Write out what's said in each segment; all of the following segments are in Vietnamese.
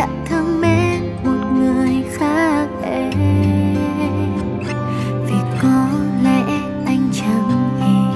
đã thương mến một người khác em. Vì có lẽ anh chẳng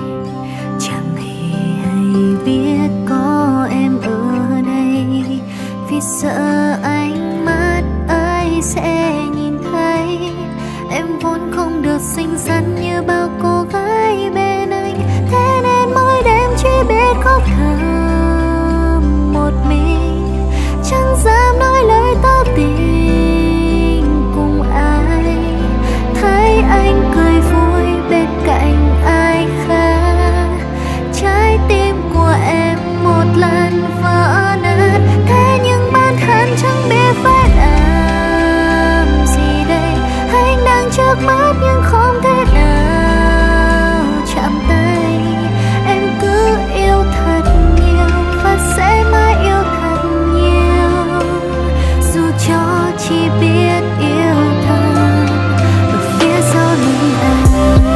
hề hay biết có em ở đây. Vì sợ ánh mắt ấy sẽ nhìn thấy em vốn không được xinh xắn như bao cô gái bên anh. Thế nên mỗi đêm chỉ biết khóc thầm một mình, chẳng dám nói lời tỏ tình cùng ai. Thấy anh cười vui bên cạnh ai khác, trái tim của em một lần vỡ nát. Thế nhưng bản thân chẳng biết phải làm gì đây. Anh đang trước mắt nhưng không thể nào chạm tay. Em cứ yêu thật nhiều và sẽ mãi yêu thật nhiều, dù cho chỉ biết yêu thật ở phía sau lưng anh.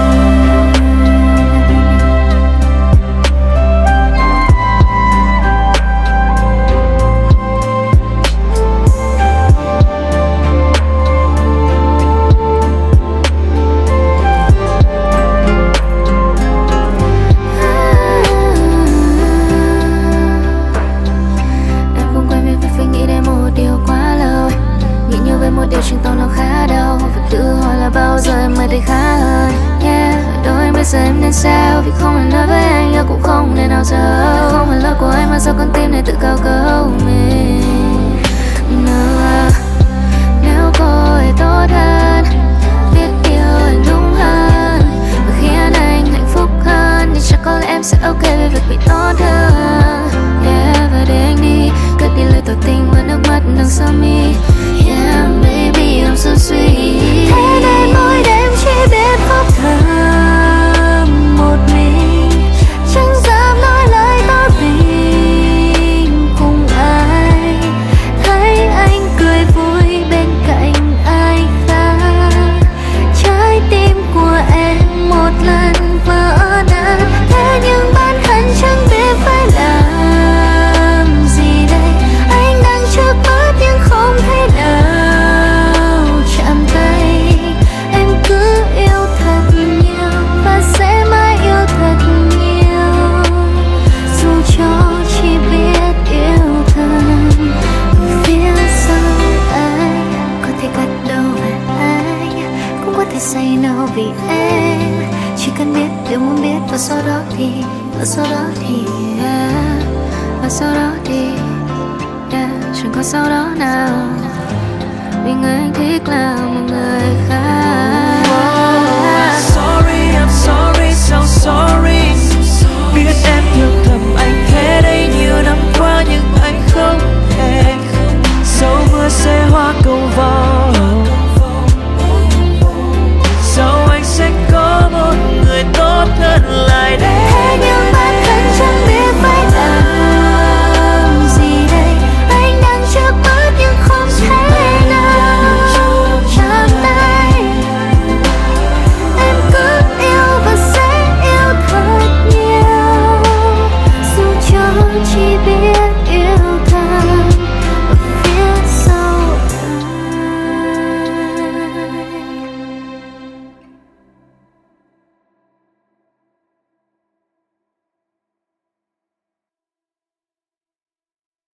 Một điều chừng tỏ lòng khá đau, và tự hỏi là bao giờ em mới thấy khá hơn. Yeah, đôi bây giờ em nên sao? Vì không là nói với anh, yêu cũng không nên nào giờ. Không phải lỗi của anh mà sao con tim này tự cao cấu mình. No, nếu cô ấy tốt hơn, biết yêu anh đúng hơn và khiến anh hạnh phúc hơn, thì chắc có lẽ em sẽ ok với việc bị tốt hơn. Yeah, và để anh đi, cất đi lời tỏ tình và nước mắt đằng sau mi. Yeah, baby, I'm so sweet. Thế nên mỗi đêm chỉ biết khóc thầm một mình, chẳng dám nói lời tỏ tình cùng ai. Thấy anh cười vui bên cạnh ai khác, trái tim của em một lần vỡ nát. Thế nhưng bản thân chẳng biết phải làm gì đây. Anh đang trước mắt nhưng không thể nào chạm tay. Em cứ yêu thật nhiều và sẽ mãi yêu thật nhiều, dù cho chỉ biết yêu thật phía sau anh. Có thể gật đầu về anh, cũng có thể say no vì em. Chỉ cần biết điều muốn biết, và sau đó thì yeah, và sau đó thì yeah, chẳng có sau đó nào. Vì người anh thích là một người khác.